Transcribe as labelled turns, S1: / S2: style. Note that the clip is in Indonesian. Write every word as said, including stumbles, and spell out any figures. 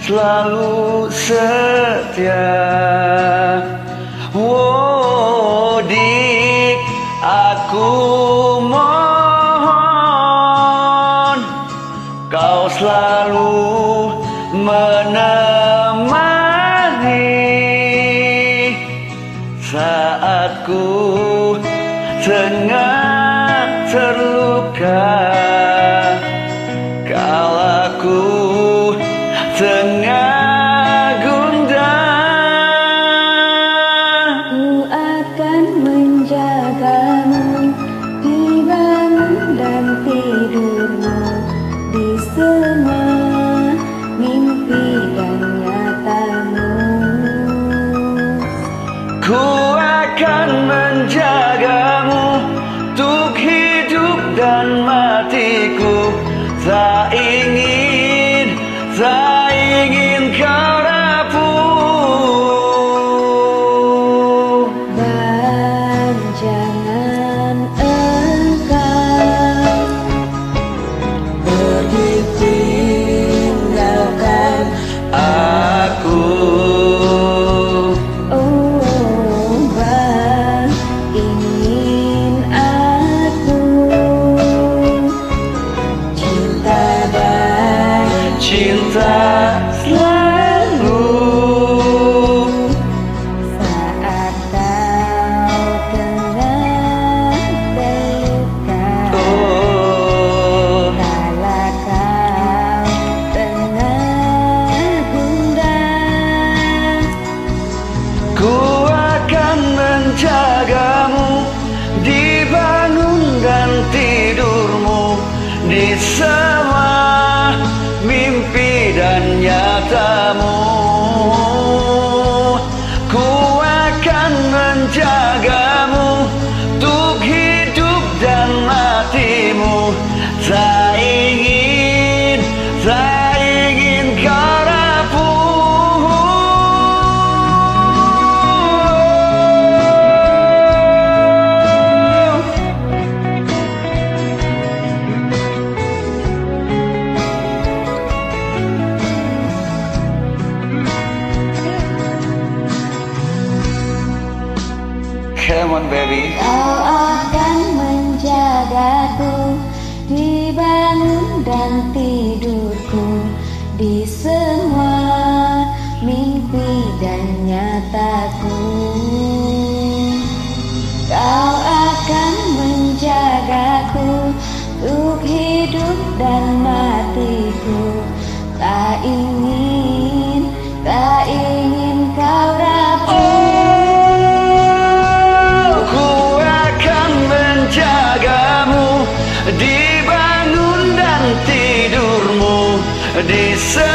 S1: selalu setia. Oh dik, aku mohon kau selalu menemani saat ku tengah terluka, kala ku tengah gundah.
S2: Ku akan menjagamu di bangun dan tidurmu, di semua mimpi dan nyatamu.
S1: Ku akan menjagamu untuk hidup dan matiku. Tak ingin, tak ingin kau rapuh.
S2: Dan jangan engkau pergi tinggalkan
S1: aku.
S2: Oh, Bang, ingin aku cinta dan
S1: Cinta selalu
S2: saat kau tengah dekat,
S1: oh,
S2: kala kau tengah gundah.
S1: ku akan menjagamu di bangun dan tidurmu, di semua mimpi dan nyatamu. Ku akan menjagamu untuk hidup dan matimu. Tak ingin, tak ingin kau rapuh. Come on baby.
S2: Kau akan menjagaku di bangun dan tidurku, di semua mimpi dan nyataku. Kau akan menjagaku untuk hidup dan matiku. Tak ingin, tak ingin kau rapuh.
S1: Di bangun dan tidurmu, di